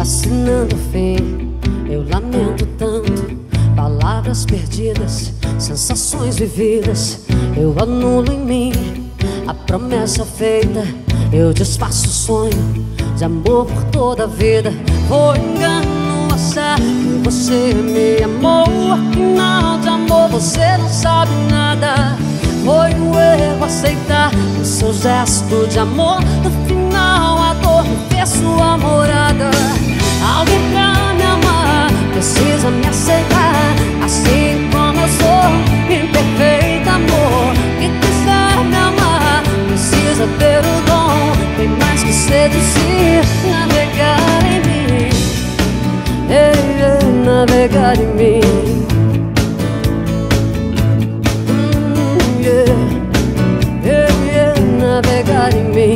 assinando o fim. Eu lamento tanto, palavras perdidas, sensações vividas. Eu anulo em mim a promessa feita. Eu desfaço o sonho de amor por toda a vida. Foi engano achar que você me amou. Afinal de amor você não sabe nada. Foi um erro aceitar o seu gesto de amor. No final a dor me fez sua morada. Alguém pra me amar precisa me aceitar, assim como eu sou, imperfeito amor. Quem quiser me amar precisa ter o dom, tem mais que seduzir, navegar em mim. Navegar em mim. Navegar em mim.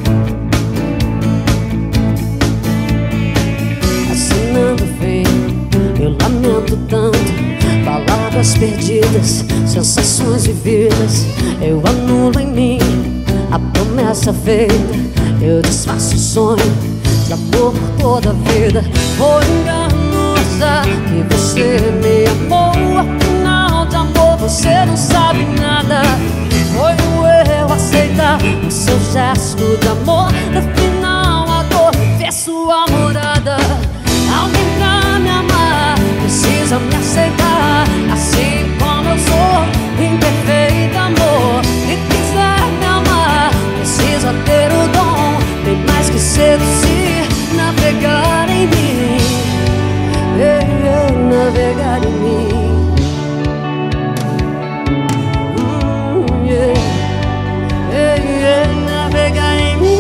Assinando fim, eu lamento tanto, palavras perdidas, sensações vividas. Eu anulo em mim a promessa feita. Eu desfaço o sonho de amor por toda a vida. Foi engano achar que você me amou. Afinal de amor você não sabe nada. Foi um erro aceitar o seu gesto de amor. No final a dor fez sua morada. Alguém pra me amar precisa me aceitar, assim como eu sou, imperfeito amor. Quem quiser me amar precisa ter o dom, tem mais que seduzir, navegar em mim. Navegar em mim. Navegar em mim.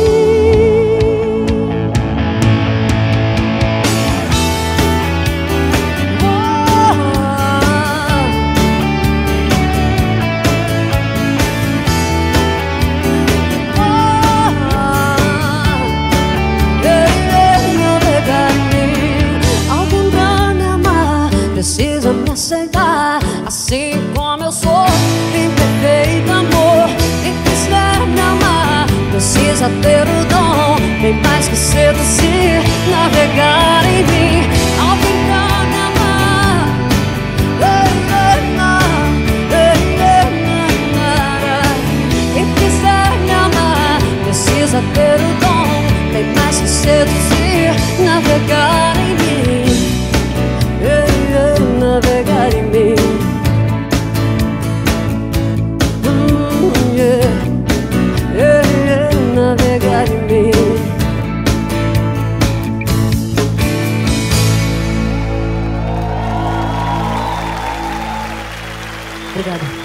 Navegar em mim. Alguém pra me amar precisa me aceitar, assim como eu sou, imperfeito amor. Quem quiser me amar precisa ter o dom, tem mais que seduzir, navegar em mim. Alguém pra me amar. Quem quiser me amar precisa ter o dom, tem mais que seduzir, navegar em mim. Navegar em mim. Navegar em mim. Obrigada.